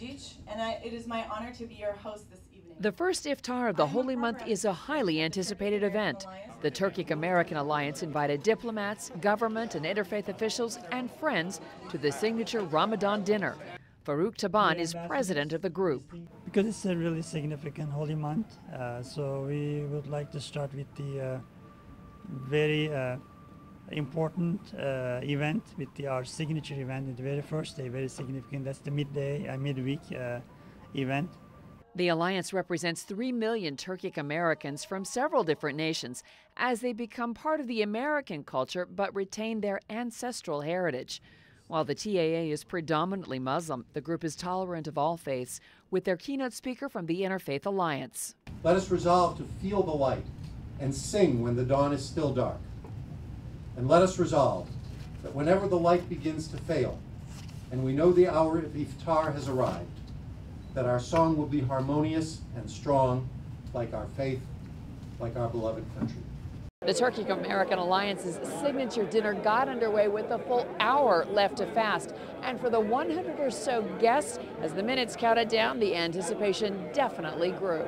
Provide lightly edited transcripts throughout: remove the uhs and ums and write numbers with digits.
Turkic, and it is my honor to be your host this evening. The first Iftar of the Holy Month is a highly anticipated event. The Turkic American Alliance invited diplomats, government and interfaith officials and friends to the signature Ramadan dinner. Farouk Taban is president of the group. Because it's a really significant holy month, so we would like to start with the very important event, with our signature event, the very first day, very significant. That's the midweek event. The alliance represents 3 million Turkic Americans from several different nations as they become part of the American culture but retain their ancestral heritage. While the TAA is predominantly Muslim, the group is tolerant of all faiths, with their keynote speaker from the Interfaith Alliance. Let us resolve to feel the light and sing when the dawn is still dark. And let us resolve that whenever the light begins to fail, and we know the hour of Iftar has arrived, that our song will be harmonious and strong, like our faith, like our beloved country. The Turkic American Alliance's signature dinner got underway with a full hour left to fast. And for the 100 or so guests, as the minutes counted down, the anticipation definitely grew.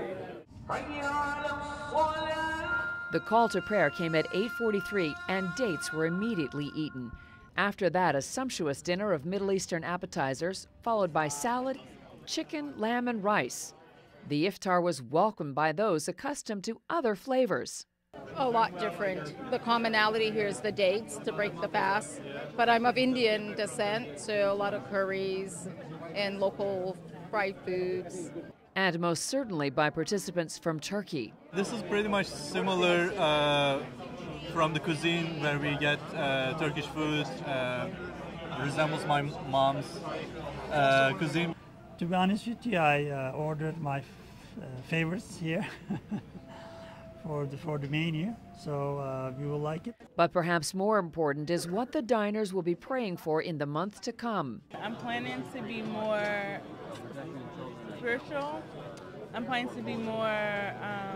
The call to prayer came at 8:43 and dates were immediately eaten. After that, a sumptuous dinner of Middle Eastern appetizers, followed by salad, chicken, lamb, and rice. The iftar was welcomed by those accustomed to other flavors. A lot different. The commonality here is the dates to break the fast, but I'm of Indian descent, so a lot of curries and local fried foods. And most certainly by participants from Turkey. This is pretty much similar from the cuisine where we get Turkish food. Resembles my mom's cuisine. To be honest with you, I ordered my favorites here for the menu, so you will like it. But perhaps more important is what the diners will be praying for in the month to come. I'm planning to be more spiritual. I'm planning to be more,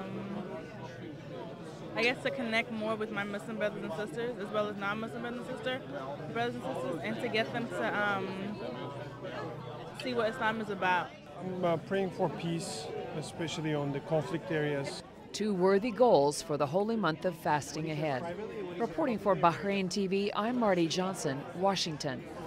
I guess, to connect more with my Muslim brothers and sisters, as well as non-Muslim brothers and sisters, and to get them to see what Islam is about. I'm praying for peace, especially on the conflict areas. Two worthy goals for the holy month of fasting ahead. Reporting for Bahrain TV, I'm Marty Johnson, Washington.